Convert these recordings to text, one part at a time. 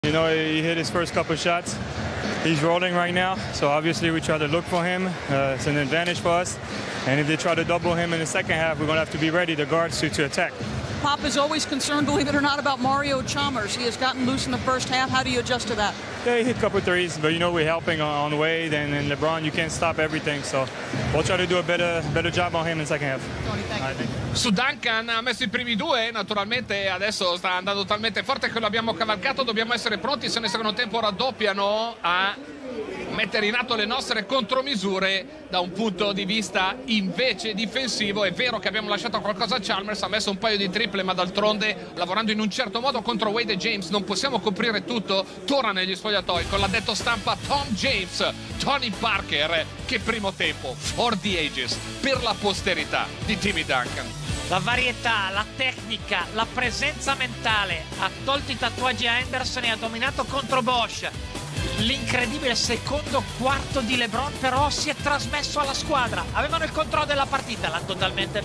You know, he hit his first couple shots. He's rolling right now, so obviously we try to look for him. It's an advantage for us. And if they try to double him in the second half, we're going to have to be ready, the guards, to attack. Pop is always concerned, believe it or not, about Mario Chalmers. He has gotten loose in the first half. How do you adjust to that? Yeah, he hit a couple of threes, but you know we're helping on Wade and LeBron. You can't stop everything, so we'll try to do a better job on him in the second half. Tony, thank you. Su Duncan ha messo i primi due, naturalmente adesso sta andando talmente forte che lo abbiamo cavalcato, dobbiamo essere pronti se nel secondo tempo raddoppiano a mettere in atto le nostre contromisure da un punto di vista invece difensivo. È vero che abbiamo lasciato qualcosa a Chalmers, ha messo un paio di triple, ma d'altronde lavorando in un certo modo contro Wade e James non possiamo coprire tutto. Torna negli spogliatoi con l'addetto stampa Tom James, Tony Parker, che primo tempo for the ages, per la posterità di Timmy Duncan. La varietà, la tecnica, la presenza mentale, ha tolto i tatuaggi a Henderson e ha dominato contro Bosch. L'incredibile secondo quarto di LeBron però si è trasmesso alla squadra. Avevano il controllo della partita, l'hanno totalmente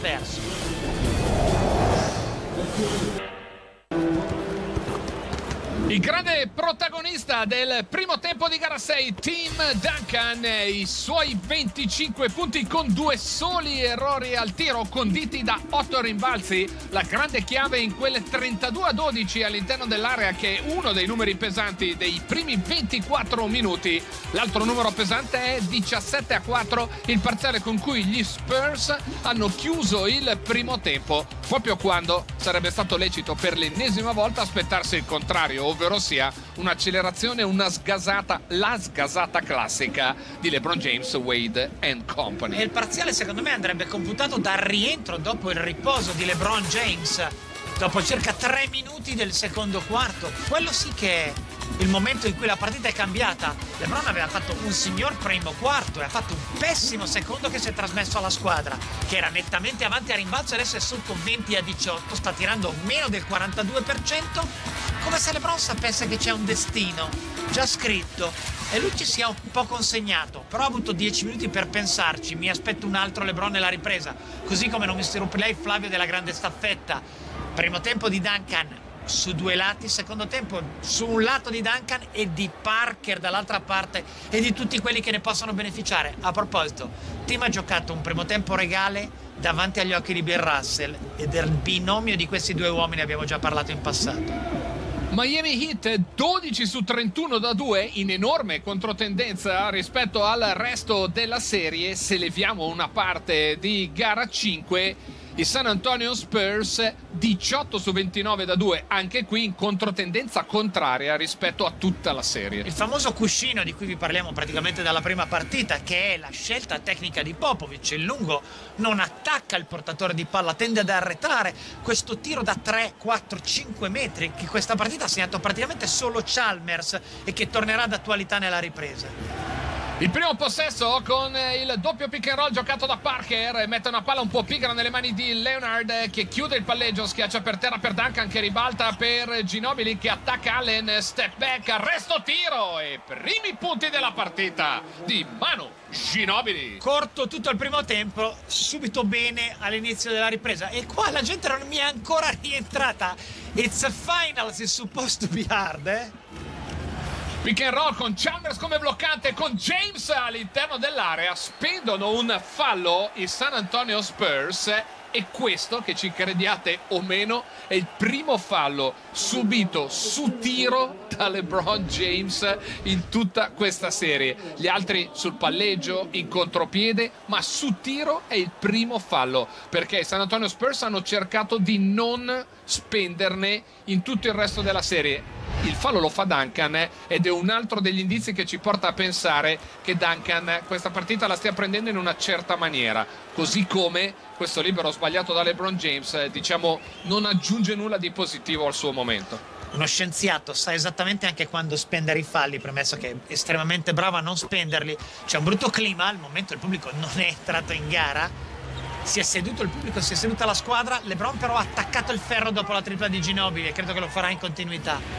perso. Il grande protagonista del primo tempo di gara 6, Tim Duncan, i suoi 25 punti con 2 soli errori al tiro conditi da 8 rimbalzi, la grande chiave in quelle 32-12 all'interno dell'area, che è uno dei numeri pesanti dei primi 24 minuti. L'altro numero pesante è 17-4, il parziale con cui gli Spurs hanno chiuso il primo tempo, proprio quando sarebbe stato lecito per l'ennesima volta aspettarsi il contrario, ovvero sia un'accelerazione, la sgasata classica di LeBron James, Wade and Company. E il parziale secondo me andrebbe computato dal rientro dopo il riposo di LeBron James dopo circa 3 minuti del secondo quarto. Quello sì che è il momento in cui la partita è cambiata. LeBron aveva fatto un signor primo quarto e ha fatto un pessimo secondo che si è trasmesso alla squadra, che era nettamente avanti a rimbalzo e adesso è sotto 20-18, sta tirando meno del 42%, come se LeBron sapesse che c'è un destino già scritto e lui ci sia un po' consegnato. Però ha avuto 10 minuti per pensarci. Mi aspetto un altro LeBron nella ripresa, così come non mi stupirei Flavio della grande staffetta. Primo tempo di Duncan su 2 lati, secondo tempo su un lato di Duncan e di Parker dall'altra parte e di tutti quelli che ne possono beneficiare. A proposito, Tim ha giocato un primo tempo regale davanti agli occhi di Bill Russell e del binomio di questi due uomini abbiamo già parlato in passato. Miami Heat 12 su 31 da 2, in enorme controtendenza rispetto al resto della serie. Se leviamo una parte di gara 5, i San Antonio Spurs 18 su 29 da 2, anche qui in controtendenza contraria rispetto a tutta la serie. Il famoso cuscino di cui vi parliamo praticamente dalla prima partita, che è la scelta tecnica di Popovic. Il lungo non attacca il portatore di palla, tende ad arretrare. Questo tiro da 3, 4, 5 metri che questa partita ha segnato praticamente solo Chalmers e che tornerà d'attualità nella ripresa. Il primo possesso con il doppio pick and roll giocato da Parker, mette una palla un po' pigra nelle mani di Leonard, che chiude il palleggio, schiaccia per terra per Duncan, che ribalta per Ginobili, che attacca Allen, step back, arresto, tiro e primi punti della partita di Manu Ginobili. Corto tutto il primo tempo, subito bene all'inizio della ripresa, e qua la gente non mi è ancora rientrata. It's a finals, it's supposed to be hard, Pick and roll con Chalmers come bloccante, con James all'interno dell'area. Spendono un fallo i San Antonio Spurs, e questo, che ci crediate o meno, è il primo fallo subito su tiro da LeBron James in tutta questa serie. Gli altri sul palleggio, in contropiede, ma su tiro è il primo fallo, perché i San Antonio Spurs hanno cercato di non spenderne in tutto il resto della serie. Il fallo lo fa Duncan ed è un altro degli indizi che ci porta a pensare che Duncan questa partita la stia prendendo in una certa maniera, così come questo libero sbagliato da LeBron James, diciamo, non aggiunge nulla di positivo al suo momento. Uno scienziato sa esattamente anche quando spendere i falli, premesso che è estremamente bravo a non spenderli. C'è un brutto clima, al momento il pubblico non è entrato in gara, si è seduto il pubblico, si è seduta la squadra. LeBron però ha attaccato il ferro dopo la tripla di Ginobili e credo che lo farà in continuità.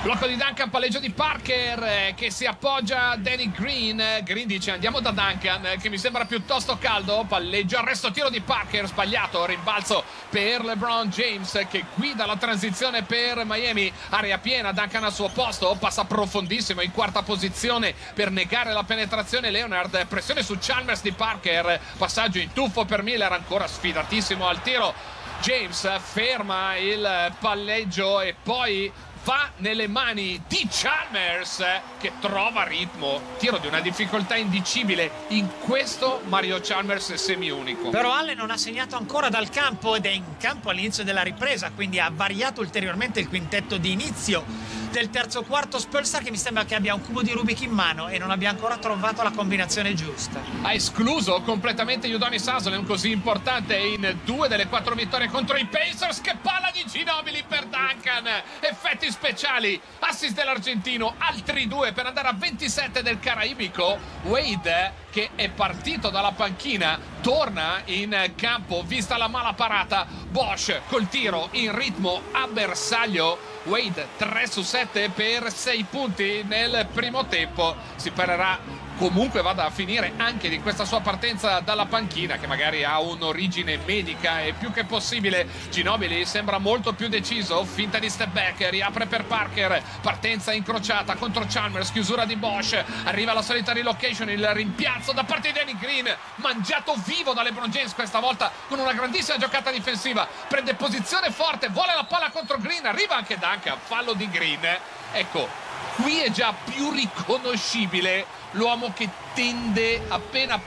Blocco di Duncan, palleggio di Parker che si appoggia a Danny Green. Green dice andiamo da Duncan che mi sembra piuttosto caldo. Palleggio, arresto, tiro di Parker sbagliato, rimbalzo per LeBron James che guida la transizione per Miami. Area piena, Duncan al suo posto, passa profondissimo in quarta posizione per negare la penetrazione Leonard. Pressione su Chalmers di Parker, passaggio in tuffo per Miller, ancora sfidatissimo al tiro. James ferma il palleggio e poi va nelle mani di Chalmers che trova ritmo. Tiro di una difficoltà indicibile. In questo Mario Chalmers è semi-unico. Però Allen non ha segnato ancora dal campo ed è in campo all'inizio della ripresa, quindi ha variato ulteriormente il quintetto di inizio del terzo quarto. Spolstra che mi sembra che abbia un cubo di Rubik in mano e non abbia ancora trovato la combinazione giusta. Ha escluso completamente Udonis Haslem, così importante in 2 delle 4 vittorie contro i Pacers. Che palla di Ginobili per Duncan, effetti speciali, assist dell'argentino, altri 2 per andare a 27 del caraibico. Wade che è partito dalla panchina torna in campo vista la mala parata. Bosch col tiro in ritmo a bersaglio. Wade 3 su 7 per 6 punti nel primo tempo. Si parerà comunque vada a finire anche di questa sua partenza dalla panchina, che magari ha un'origine medica e più che possibile. Ginobili sembra molto più deciso, finta di step back, riapre per Parker, partenza incrociata contro Chalmers, chiusura di Bosch, arriva la solita relocation, il rimpiazzo da parte di Danny Green, mangiato vivo da LeBron James questa volta con una grandissima giocata difensiva, prende posizione forte, vuole la palla contro Green, arriva anche Duncan, fallo di Green. Ecco, qui è già più riconoscibile l'uomo che tende appena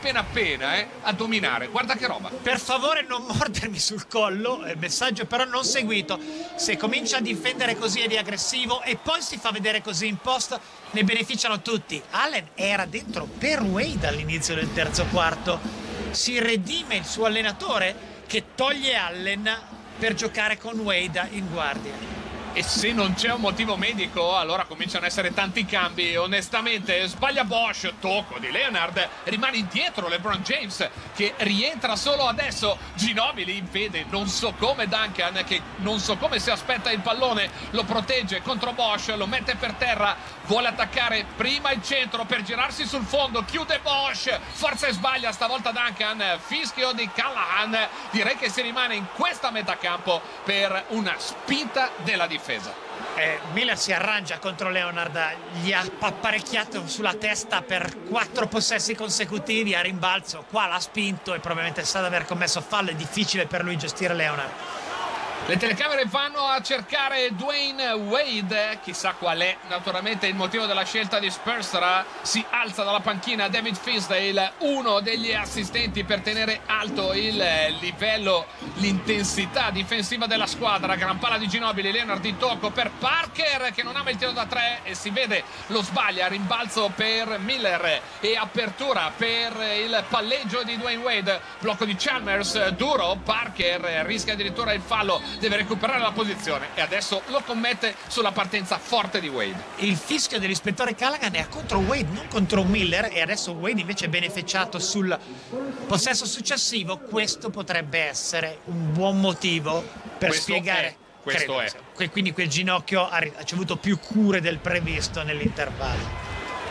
a dominare. Guarda che roba. Per favore non mordermi sul collo, messaggio però non seguito. Se comincia a difendere così e di aggressivo e poi si fa vedere così in post, ne beneficiano tutti. Allen era dentro per Wade all'inizio del terzo quarto. Si redime il suo allenatore che toglie Allen per giocare con Wade in guardia. E se non c'è un motivo medico, allora cominciano ad essere tanti cambi. Onestamente sbaglia Bosch, tocco di Leonard, rimane indietro LeBron James che rientra solo adesso. Ginobili vede non so come Duncan che non so come si aspetta il pallone, lo protegge contro Bosch, lo mette per terra, vuole attaccare prima il centro per girarsi sul fondo, chiude Bosch, forza e sbaglia stavolta Duncan, fischio di Callahan. Direi che si rimane in questa metà campo per una spinta della difesa. Miller si arrangia contro Leonard, gli ha apparecchiato sulla testa per 4 possessi consecutivi a rimbalzo. Qua l'ha spinto e probabilmente sa di aver commesso fallo. È difficile per lui gestire Leonard. Le telecamere vanno a cercare Dwayne Wade, chissà qual è naturalmente il motivo della scelta di Spolstra. Si alza dalla panchina David Fizdale, uno degli assistenti per tenere alto il livello, l'intensità difensiva della squadra. Gran palla di Ginobili, Leonard di tocco per Parker che non ama il tiro da 3 e si vede lo sbaglia, rimbalzo per Miller e apertura per il palleggio di Dwayne Wade. Blocco di Chalmers, duro, Parker rischia addirittura il fallo, deve recuperare la posizione e adesso lo commette sulla partenza forte di Wade. Il fischio dell'ispettore Callahan è contro Wade, non contro Miller, e adesso Wade invece è beneficiato sul possesso successivo. Questo potrebbe essere un buon motivo per spiegare. Questo è. Quindi quel ginocchio ha ricevuto più cure del previsto nell'intervallo.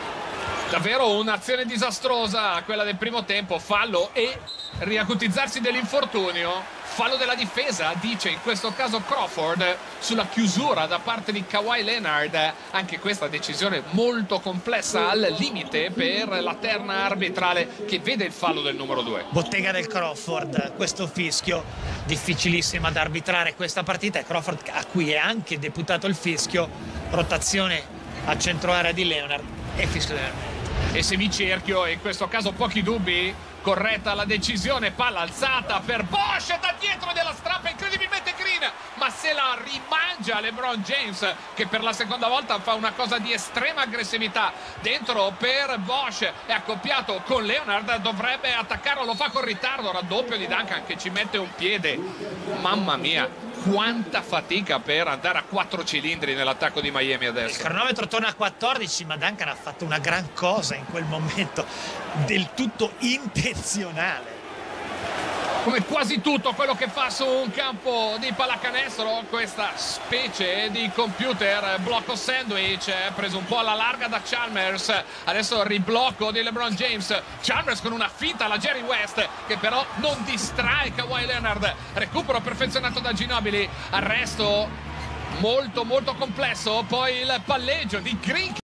Davvero un'azione disastrosa quella del primo tempo, fallo e riacutizzarsi dell'infortunio. Fallo della difesa, dice in questo caso Crawford, sulla chiusura da parte di Kawhi Leonard. Anche questa decisione molto complessa, al limite per la terna arbitrale che vede il fallo del numero 2. Bottega del Crawford, questo fischio, difficilissima da arbitrare questa partita. Crawford a cui è anche deputato il fischio, rotazione a centro area di Leonard e fischio di Leonard. E semicerchio, in questo caso pochi dubbi, corretta la decisione, palla alzata per Bosch da dietro della strappa incredibilmente Green, ma se la rimangia LeBron James che per la seconda volta fa una cosa di estrema aggressività dentro per Bosch, è accoppiato con Leonard, dovrebbe attaccarlo, lo fa con ritardo, raddoppio di Duncan che ci mette un piede. Mamma mia, quanta fatica per andare a 4 cilindri nell'attacco di Miami adesso. Il cronometro torna a 14, ma Duncan ha fatto una gran cosa in quel momento, del tutto intenzionale. come quasi tutto quello che fa su un campo di pallacanestro, questa specie di computer blocco sandwich, preso un po' alla larga da Chalmers. Adesso riblocco di LeBron James, Chalmers con una finta alla Jerry West che però non distrae Kawhi Leonard. Recupero perfezionato da Ginobili, arresto molto complesso, poi il palleggio di Green